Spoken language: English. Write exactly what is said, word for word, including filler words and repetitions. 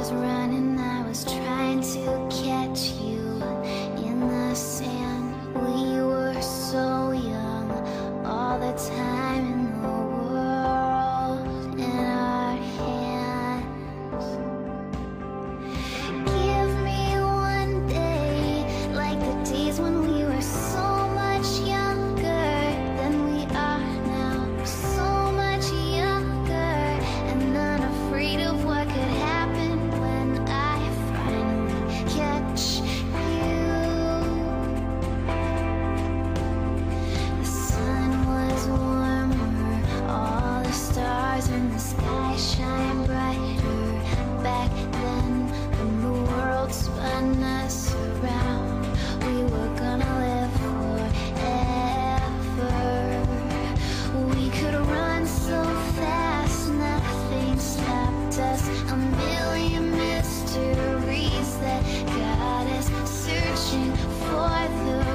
was running, I was trying to catch you in the sand. We were so young, all the time in the world in our hands. Give me one day, like the days when we were so much younger than we are now, so much younger and unafraid of what could happen when I finally catch you. The sun was warmer, all the stars in the sky shine brighter. Back then, when the world spun us around, we were gonna live forever. We could run so fast, nothing stopped us. A million mysteries that got us searching for the